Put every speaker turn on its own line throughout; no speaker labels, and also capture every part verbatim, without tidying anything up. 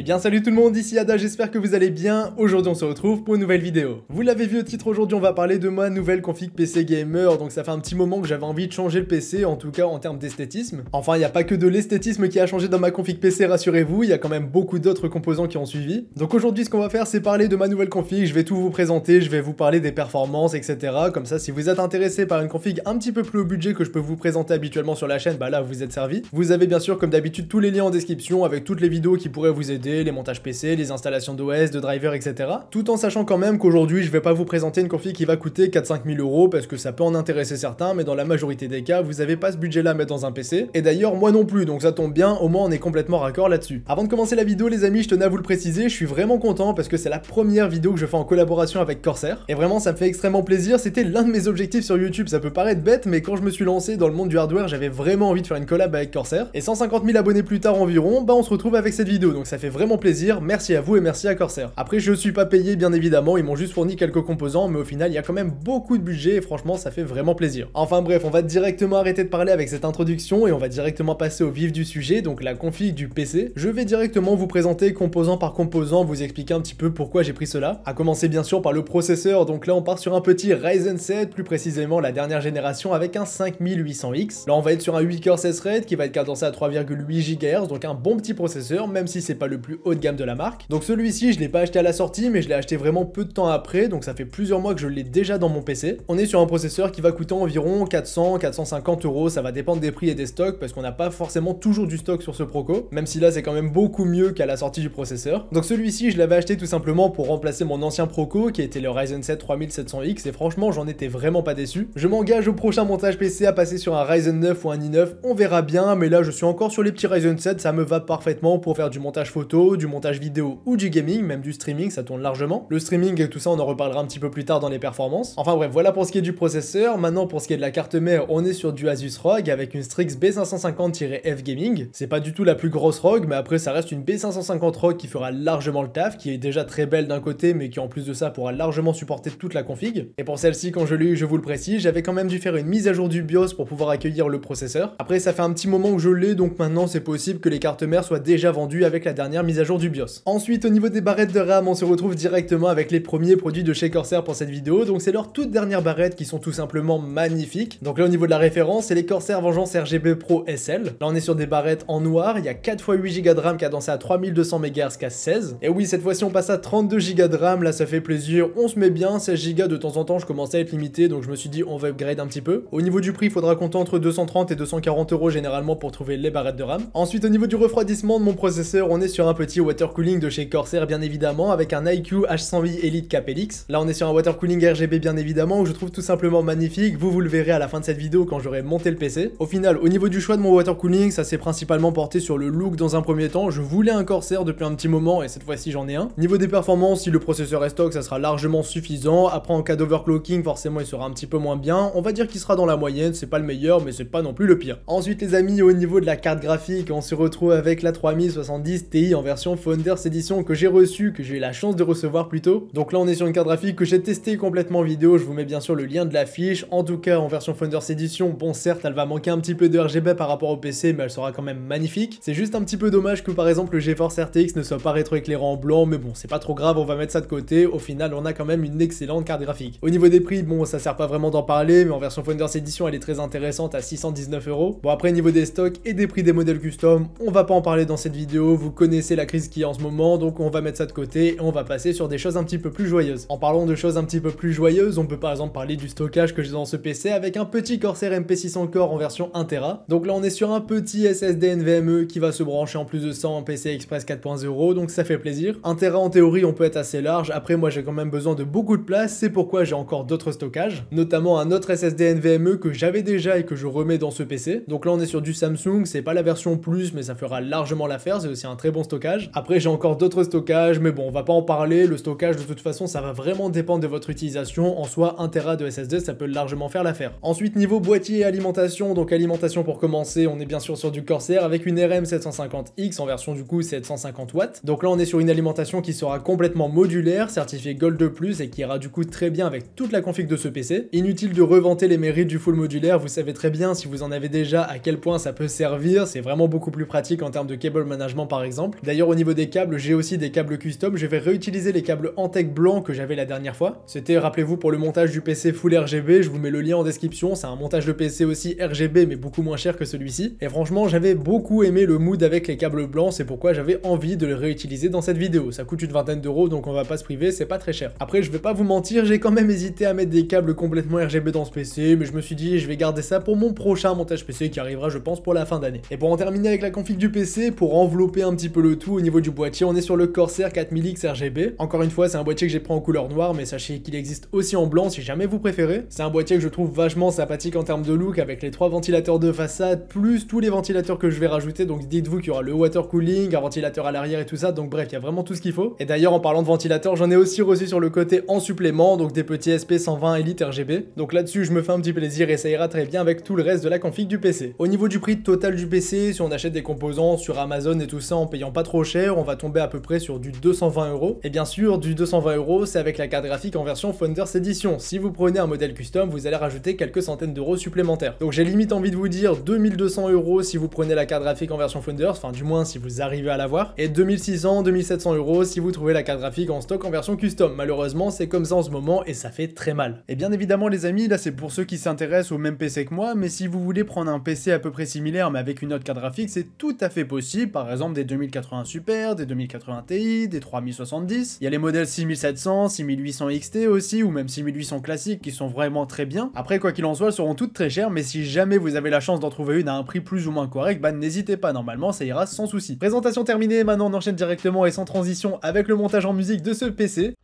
bien salut tout le monde, ici Ada, j'espère que vous allez bien. Aujourd'hui on se retrouve pour une nouvelle vidéo. Vous l'avez vu au titre, aujourd'hui on va parler de ma nouvelle config P C gamer. Donc ça fait un petit moment que j'avais envie de changer le P C, en tout cas en termes d'esthétisme. Enfin il n'y a pas que de l'esthétisme qui a changé dans ma config P C, rassurez-vous, il y a quand même beaucoup d'autres composants qui ont suivi. Donc aujourd'hui ce qu'on va faire c'est parler de ma nouvelle config, je vais tout vous présenter, je vais vous parler des performances, et cetera. Comme ça si vous êtes intéressé par une config un petit peu plus haut budget que je peux vous présenter habituellement sur la chaîne, bah là vous êtes servi. Vous avez bien sûr comme d'habitude tous les liens en description avec toutes les vidéos qui pourraient vous aider, les montages P C, les installations d'O S, de drivers, et cetera. Tout en sachant quand même qu'aujourd'hui je vais pas vous présenter une config qui va coûter quatre à cinq mille euros parce que ça peut en intéresser certains, mais dans la majorité des cas vous avez pas ce budget là à mettre dans un P C. Et d'ailleurs moi non plus, donc ça tombe bien, au moins on est complètement raccord là-dessus. Avant de commencer la vidéo les amis, je tenais à vous le préciser, je suis vraiment content parce que c'est la première vidéo que je fais en collaboration avec Corsair. Et vraiment ça me fait extrêmement plaisir, c'était l'un de mes objectifs sur YouTube, ça peut paraître bête, mais quand je me suis lancé dans le monde du hardware, j'avais vraiment envie de faire une collab avec Corsair. Et cent cinquante mille abonnés plus tard environ, bah on se retrouve avec cette vidéo, donc ça fait vraiment plaisir, merci à vous et merci à Corsair. Après je suis pas payé bien évidemment, ils m'ont juste fourni quelques composants, mais au final il y a quand même beaucoup de budget et franchement ça fait vraiment plaisir. Enfin bref, on va directement arrêter de parler avec cette introduction et on va directement passer au vif du sujet, donc la config du P C. Je vais directement vous présenter composant par composant, vous expliquer un petit peu pourquoi j'ai pris cela. À commencer bien sûr par le processeur, donc là on part sur un petit Ryzen sept, plus précisément la dernière génération avec un cinq mille huit cents X. Là on va être sur un huit cœurs seize threads qui va être cadencé à trois virgule huit gigahertz, donc un bon petit processeur, même si c'est pas le plus haut de gamme de la marque. Donc celui-ci je l'ai pas acheté à la sortie, mais je l'ai acheté vraiment peu de temps après, donc ça fait plusieurs mois que je l'ai déjà dans mon P C. On est sur un processeur qui va coûter environ quatre cents à quatre cent cinquante euros, ça va dépendre des prix et des stocks, parce qu'on n'a pas forcément toujours du stock sur ce Proco, même si là c'est quand même beaucoup mieux qu'à la sortie du processeur. Donc celui-ci je l'avais acheté tout simplement pour remplacer mon ancien Proco, qui était le Ryzen sept trois mille sept cents X, et franchement j'en étais vraiment pas déçu. Je m'engage au prochain montage P C à passer sur un Ryzen neuf ou un i neuf, on verra bien, mais là je suis encore sur les petits Ryzen sept, ça me va parfaitement pour faire du montage photo, du montage vidéo ou du gaming, même du streaming, ça tourne largement. Le streaming et tout ça on en reparlera un petit peu plus tard dans les performances. Enfin bref, voilà pour ce qui est du processeur. Maintenant pour ce qui est de la carte mère, on est sur du Asus R O G avec une Strix B cinq cent cinquante F Gaming. C'est pas du tout la plus grosse R O G, mais après ça reste une B cinq cent cinquante R O G qui fera largement le taf, qui est déjà très belle d'un côté, mais qui en plus de ça pourra largement supporter toute la config. Et pour celle-ci, quand je l'ai eu, je vous le précise, j'avais quand même dû faire une mise à jour du BIOS pour pouvoir accueillir le processeur. Après ça fait un petit moment que je l'ai, donc maintenant c'est possible que les cartes mères soient déjà vendues avec la dernière mise à jour du BIOS. Ensuite au niveau des barrettes de RAM, on se retrouve directement avec les premiers produits de chez Corsair pour cette vidéo, donc c'est leurs toutes dernières barrettes qui sont tout simplement magnifiques. Donc là au niveau de la référence, c'est les Corsair Vengeance R G B Pro S L. Là on est sur des barrettes en noir, il y a quatre fois huit giga de RAM cadencé à trois mille deux cents mégahertz casse seize. Et oui, cette fois-ci on passe à trente-deux giga de RAM, là ça fait plaisir, on se met bien. Seize giga de temps en temps je commençais à être limité, donc je me suis dit on va upgrade un petit peu. Au niveau du prix, il faudra compter entre deux cent trente et deux cent quarante euros généralement pour trouver les barrettes de RAM. Ensuite au niveau du refroidissement de mon processeur, on est sur un petit water cooling de chez Corsair bien évidemment, avec un I Q H cent huit Elite K P L X. Là on est sur un water cooling R G B bien évidemment, où je trouve tout simplement magnifique. Vous vous le verrez à la fin de cette vidéo quand j'aurai monté le P C. Au final, au niveau du choix de mon water cooling, ça s'est principalement porté sur le look dans un premier temps. Je voulais un Corsair depuis un petit moment et cette fois-ci j'en ai un. Niveau des performances, si le processeur est stock, ça sera largement suffisant. Après en cas d'overclocking, forcément il sera un petit peu moins bien. On va dire qu'il sera dans la moyenne, c'est pas le meilleur mais c'est pas non plus le pire. Ensuite les amis, au niveau de la carte graphique, on se retrouve avec la trois mille soixante-dix Ti en version Founders Edition que j'ai reçue, que j'ai eu la chance de recevoir plutôt. Donc là on est sur une carte graphique que j'ai testée complètement en vidéo, je vous mets bien sûr le lien de la fiche. En tout cas en version Founders Edition, bon certes elle va manquer un petit peu de R G B par rapport au P C, mais elle sera quand même magnifique. C'est juste un petit peu dommage que par exemple le GeForce R T X ne soit pas rétroéclairant en blanc, mais bon c'est pas trop grave, on va mettre ça de côté. Au final on a quand même une excellente carte graphique. Au niveau des prix, bon ça sert pas vraiment d'en parler, mais en version Founders Edition elle est très intéressante à six cent dix-neuf euros. Bon après niveau des stocks et des prix des modèles custom, on va pas en parler dans cette vidéo, vous connaissez la crise qu'il y a en ce moment, donc on va mettre ça de côté et on va passer sur des choses un petit peu plus joyeuses. En parlant de choses un petit peu plus joyeuses, on peut par exemple parler du stockage que j'ai dans ce P C avec un petit Corsair M P six cents Core en version un téra. Donc là on est sur un petit S S D N V M e qui va se brancher en plus de ça en P C Express quatre point zéro, donc ça fait plaisir. un téra en théorie on peut être assez large, après moi j'ai quand même besoin de beaucoup de place, c'est pourquoi j'ai encore d'autres stockages, notamment un autre S S D N V M e que j'avais déjà et que je remets dans ce P C. Donc là on est sur du Samsung, c'est pas la version plus mais ça fera largement l'affaire, c'est aussi un très bon stockage. Après j'ai encore d'autres stockages, mais bon on va pas en parler, le stockage de toute façon ça va vraiment dépendre de votre utilisation, en soi un téra de S S D ça peut largement faire l'affaire. Ensuite niveau boîtier et alimentation, donc alimentation pour commencer, on est bien sûr sur du Corsair avec une R M sept cent cinquante X en version du coup sept cent cinquante watts. Donc là on est sur une alimentation qui sera complètement modulaire, certifiée Gold de plus et qui ira du coup très bien avec toute la config de ce P C. Inutile de revanter les mérites du full modulaire, vous savez très bien si vous en avez déjà à quel point ça peut servir, c'est vraiment beaucoup plus pratique en termes de cable management par exemple. D'ailleurs D'ailleurs au niveau des câbles, j'ai aussi des câbles custom, je vais réutiliser les câbles Antec blancs que j'avais la dernière fois. C'était, rappelez-vous, pour le montage du P C full R G B, je vous mets le lien en description, c'est un montage de P C aussi R G B mais beaucoup moins cher que celui-ci. Et franchement j'avais beaucoup aimé le mood avec les câbles blancs, c'est pourquoi j'avais envie de le réutiliser dans cette vidéo. Ça coûte une vingtaine d'euros donc on va pas se priver, c'est pas très cher. Après je vais pas vous mentir, j'ai quand même hésité à mettre des câbles complètement R G B dans ce P C, mais je me suis dit je vais garder ça pour mon prochain montage P C qui arrivera je pense pour la fin d'année. Et pour en terminer avec la config du P C, pour envelopper un petit peu le tout au niveau du boîtier, on est sur le Corsair quatre mille X R G B. Encore une fois c'est un boîtier que j'ai pris en couleur noire, mais sachez qu'il existe aussi en blanc si jamais vous préférez. C'est un boîtier que je trouve vachement sympathique en termes de look avec les trois ventilateurs de façade plus tous les ventilateurs que je vais rajouter, donc dites-vous qu'il y aura le water cooling, un ventilateur à l'arrière et tout ça, donc bref il y a vraiment tout ce qu'il faut. Et d'ailleurs en parlant de ventilateur, j'en ai aussi reçu sur le côté en supplément, donc des petits S P cent vingt Elite R G B. Donc là-dessus je me fais un petit plaisir et ça ira très bien avec tout le reste de la config du P C. Au niveau du prix total du P C, si on achète des composants sur Amazon et tout ça en payant pas trop cher, on va tomber à peu près sur du deux cent vingt euros. Et bien sûr du deux cent vingt euros c'est avec la carte graphique en version Founders Edition. Si vous prenez un modèle custom, vous allez rajouter quelques centaines d'euros supplémentaires. Donc j'ai limite envie de vous dire deux mille deux cents euros si vous prenez la carte graphique en version Founders, enfin du moins si vous arrivez à l'avoir, et deux mille six cents, deux mille sept cents euros si vous trouvez la carte graphique en stock en version custom. Malheureusement c'est comme ça en ce moment et ça fait très mal. Et bien évidemment les amis, là c'est pour ceux qui s'intéressent au même P C que moi, mais si vous voulez prendre un P C à peu près similaire mais avec une autre carte graphique, c'est tout à fait possible, par exemple des deux mille quatre-vingts Super, des deux mille quatre-vingts Ti, des trois mille soixante-dix, il y a les modèles six mille sept cents, six mille huit cents X T aussi, ou même six mille huit cents classiques qui sont vraiment très bien. Après quoi qu'il en soit, elles seront toutes très chères, mais si jamais vous avez la chance d'en trouver une à un prix plus ou moins correct, bah n'hésitez pas, normalement ça ira sans souci. Présentation terminée, maintenant on enchaîne directement et sans transition avec le montage en musique de ce P C.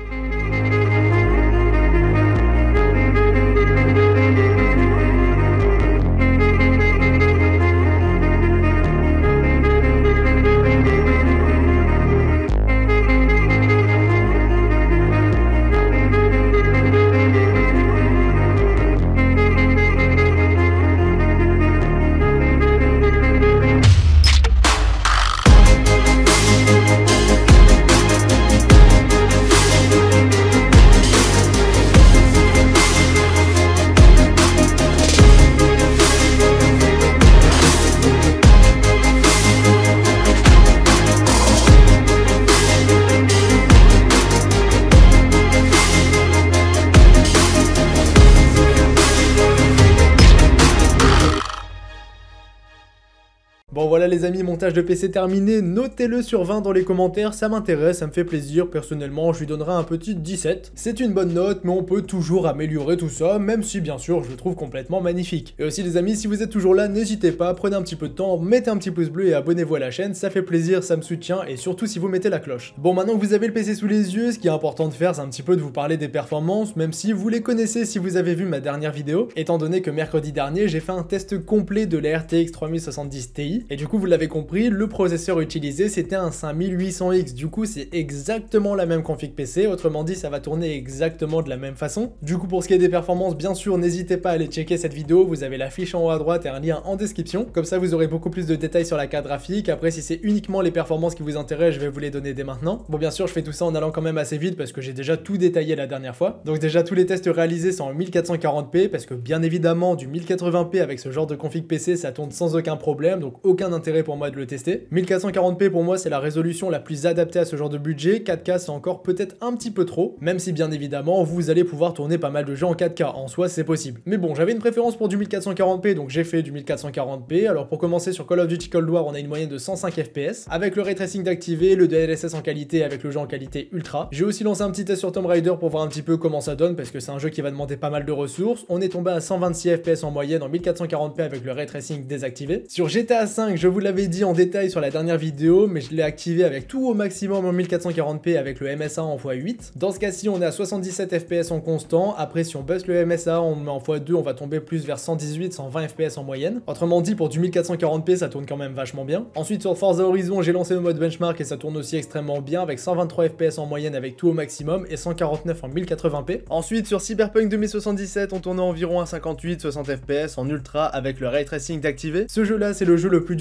Bon voilà les amis, montage de P C terminé, notez-le sur vingt dans les commentaires, ça m'intéresse, ça me fait plaisir, personnellement je lui donnerai un petit dix-sept. C'est une bonne note, mais on peut toujours améliorer tout ça, même si bien sûr je le trouve complètement magnifique. Et aussi les amis, si vous êtes toujours là, n'hésitez pas, prenez un petit peu de temps, mettez un petit pouce bleu et abonnez-vous à la chaîne, ça fait plaisir, ça me soutient, et surtout si vous mettez la cloche. Bon maintenant que vous avez le P C sous les yeux, ce qui est important de faire c'est un petit peu de vous parler des performances, même si vous les connaissez si vous avez vu ma dernière vidéo, étant donné que mercredi dernier j'ai fait un test complet de la R T X trois mille soixante-dix Ti, et du coup vous l'avez compris, le processeur utilisé c'était un cinq mille huit cents X, du coup c'est exactement la même config P C, autrement dit ça va tourner exactement de la même façon. Du coup pour ce qui est des performances, bien sûr n'hésitez pas à aller checker cette vidéo, vous avez la fiche en haut à droite et un lien en description, comme ça vous aurez beaucoup plus de détails sur la carte graphique. Après si c'est uniquement les performances qui vous intéressent, je vais vous les donner dès maintenant. Bon bien sûr je fais tout ça en allant quand même assez vite parce que j'ai déjà tout détaillé la dernière fois. Donc déjà tous les tests réalisés sont en mille quatre cent quarante p parce que bien évidemment du mille quatre-vingts p avec ce genre de config P C ça tourne sans aucun problème, donc aucun intérêt pour moi de le tester. mille quatre cent quarante p pour moi c'est la résolution la plus adaptée à ce genre de budget, quatre K c'est encore peut-être un petit peu trop, même si bien évidemment vous allez pouvoir tourner pas mal de jeux en quatre K, en soi c'est possible. Mais bon j'avais une préférence pour du mille quatre cent quarante p donc j'ai fait du mille quatre cent quarante p. Alors pour commencer sur Call of Duty Cold War on a une moyenne de cent cinq F P S, avec le ray tracing d'activer, le D L S S en qualité avec le jeu en qualité ultra. J'ai aussi lancé un petit test sur Tomb Raider pour voir un petit peu comment ça donne parce que c'est un jeu qui va demander pas mal de ressources. On est tombé à cent vingt-six F P S en moyenne en mille quatre cent quarante p avec le ray tracing désactivé. Sur G T A cinq je vous l'avais dit en détail sur la dernière vidéo, mais je l'ai activé avec tout au maximum en mille quatre cent quarante p avec le M S A en fois huit. Dans ce cas-ci on est à soixante-dix-sept F P S en constant, après si on baisse le M S A on met en fois deux on va tomber plus vers cent dix-huit cent vingt F P S en moyenne. Autrement dit pour du mille quatre cent quarante p ça tourne quand même vachement bien. Ensuite sur Forza Horizon j'ai lancé le mode benchmark et ça tourne aussi extrêmement bien avec cent vingt-trois F P S en moyenne avec tout au maximum et cent quarante-neuf en mille quatre-vingts p. Ensuite sur Cyberpunk deux mille soixante-dix-sept on tournait environ à cinquante-huit soixante F P S en ultra avec le ray tracing d'activé. Ce jeu là c'est le jeu le plus dur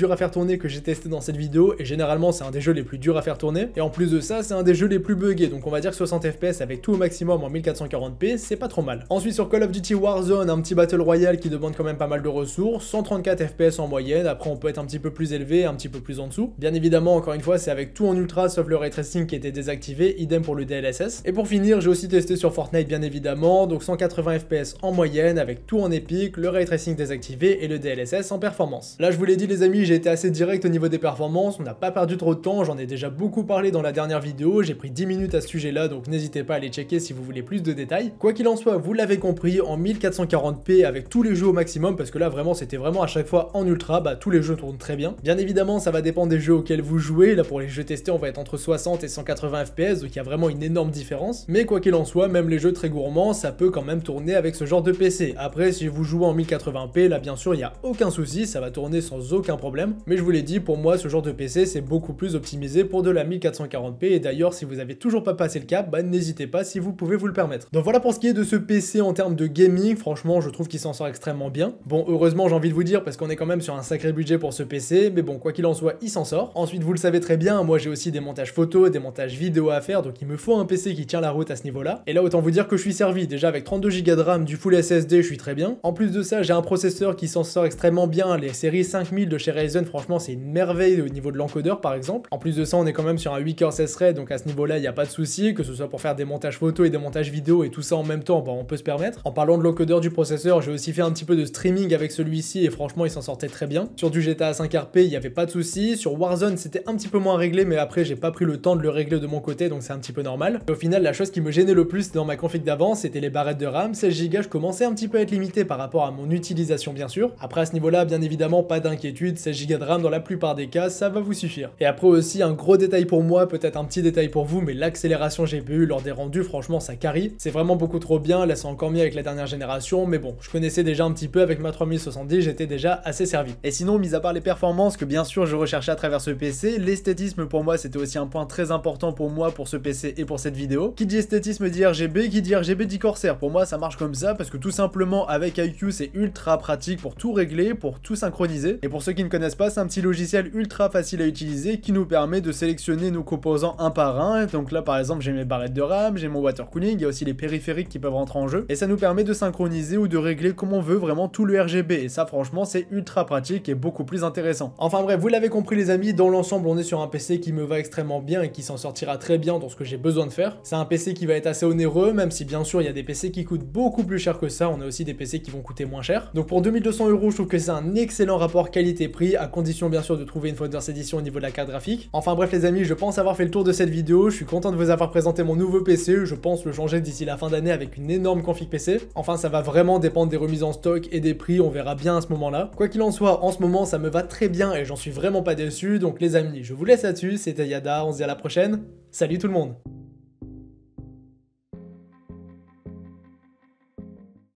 durs à faire tourner que j'ai testé dans cette vidéo, et généralement c'est un des jeux les plus durs à faire tourner, et en plus de ça c'est un des jeux les plus buggés, donc on va dire que soixante F P S avec tout au maximum en mille quatre cent quarante p, c'est pas trop mal. Ensuite sur Call of Duty Warzone, un petit Battle Royale qui demande quand même pas mal de ressources, cent trente-quatre F P S en moyenne, après on peut être un petit peu plus élevé, un petit peu plus en dessous. Bien évidemment, encore une fois, c'est avec tout en ultra sauf le ray tracing qui était désactivé, idem pour le D L S S. Et pour finir, j'ai aussi testé sur Fortnite bien évidemment, donc cent quatre-vingts F P S en moyenne avec tout en épique, le ray tracing désactivé et le D L S S en performance. Là je vous l'ai dit les amis, j'ai été assez direct au niveau des performances, on n'a pas perdu trop de temps, j'en ai déjà beaucoup parlé dans la dernière vidéo, j'ai pris dix minutes à ce sujet là, donc n'hésitez pas à aller checker si vous voulez plus de détails. Quoi qu'il en soit, vous l'avez compris, en mille quatre cent quarante p avec tous les jeux au maximum, parce que là vraiment c'était vraiment à chaque fois en ultra, bah tous les jeux tournent très bien. Bien évidemment ça va dépendre des jeux auxquels vous jouez, là pour les jeux testés on va être entre soixante et cent quatre-vingts F P S, donc il y a vraiment une énorme différence, mais quoi qu'il en soit, même les jeux très gourmands, ça peut quand même tourner avec ce genre de P C. Après si vous jouez en mille quatre-vingts p, là bien sûr il n'y a aucun souci, ça va tourner sans aucun problème, mais je vous l'ai dit, pour moi ce genre de P C c'est beaucoup plus optimisé pour de la mille quatre cent quarante p, et d'ailleurs si vous avez toujours pas passé le cap, bah n'hésitez pas si vous pouvez vous le permettre. Donc voilà pour ce qui est de ce P C en termes de gaming, franchement je trouve qu'il s'en sort extrêmement bien. Bon heureusement j'ai envie de vous dire parce qu'on est quand même sur un sacré budget pour ce P C, mais bon quoi qu'il en soit il s'en sort. Ensuite vous le savez très bien, moi j'ai aussi des montages photos, des montages vidéo à faire, donc il me faut un P C qui tient la route à ce niveau là. Et là autant vous dire que je suis servi, déjà avec trente-deux giga de RAM, du full S S D je suis très bien. En plus de ça j'ai un processeur qui s'en sort extrêmement bien, les séries cinq mille de chez Ryzen franchement c'est une merveille au niveau de l'encodeur par exemple. En plus de ça on est quand même sur un huit cœurs seize threads, donc à ce niveau là il n'y a pas de souci, que ce soit pour faire des montages photos et des montages vidéo et tout ça en même temps, bah, on peut se permettre. En parlant de l'encodeur du processeur, j'ai aussi fait un petit peu de streaming avec celui-ci et franchement il s'en sortait très bien. Sur du G T A cinq R P il n'y avait pas de souci, sur Warzone c'était un petit peu moins réglé, mais après j'ai pas pris le temps de le régler de mon côté, donc c'est un petit peu normal. Et au final la chose qui me gênait le plus dans ma config d'avant c'était les barrettes de RAM, seize giga je commençais un petit peu à être limité par rapport à mon utilisation bien sûr. Après à ce niveau là bien évidemment pas d'inquiétude, seize giga de RAM dans la plupart des cas ça va vous suffire. Et après aussi un gros détail pour moi, peut-être un petit détail pour vous, mais l'accélération G P U lors des rendus franchement ça carie, c'est vraiment beaucoup trop bien, là c'est encore mieux avec la dernière génération, mais bon je connaissais déjà un petit peu avec ma trois mille soixante-dix, j'étais déjà assez servi. Et sinon mis à part les performances que bien sûr je recherchais à travers ce P C, l'esthétisme pour moi c'était aussi un point très important pour moi pour ce P C et pour cette vidéo. Qui dit esthétisme dit R G B, qui dit R G B dit Corsair, pour moi ça marche comme ça parce que tout simplement avec I Q c'est ultra pratique pour tout régler, pour tout synchroniser, et pour ceux qui ne connaissent pas c'est un petit logiciel ultra facile à utiliser qui nous permet de sélectionner nos composants un par un. Donc là par exemple j'ai mes barrettes de RAM, j'ai mon water cooling, il y a aussi les périphériques qui peuvent rentrer en jeu, et ça nous permet de synchroniser ou de régler comme on veut vraiment tout le R G B, et ça franchement c'est ultra pratique et beaucoup plus intéressant. Enfin bref, vous l'avez compris les amis, dans l'ensemble on est sur un P C qui me va extrêmement bien et qui s'en sortira très bien dans ce que j'ai besoin de faire. C'est un P C qui va être assez onéreux, même si bien sûr il y a des P C qui coûtent beaucoup plus cher que ça, on a aussi des P C qui vont coûter moins cher. Donc pour deux mille deux cents euros je trouve que c'est un excellent rapport qualité-prix, à condition bien sûr de trouver une Founders Edition au niveau de la carte graphique. Enfin bref les amis, je pense avoir fait le tour de cette vidéo, je suis content de vous avoir présenté mon nouveau P C, je pense le changer d'ici la fin d'année avec une énorme config P C. Enfin ça va vraiment dépendre des remises en stock et des prix, on verra bien à ce moment là. Quoi qu'il en soit, en ce moment ça me va très bien et j'en suis vraiment pas déçu, donc les amis, je vous laisse là-dessus, c'était Yada, on se dit à la prochaine, salut tout le monde.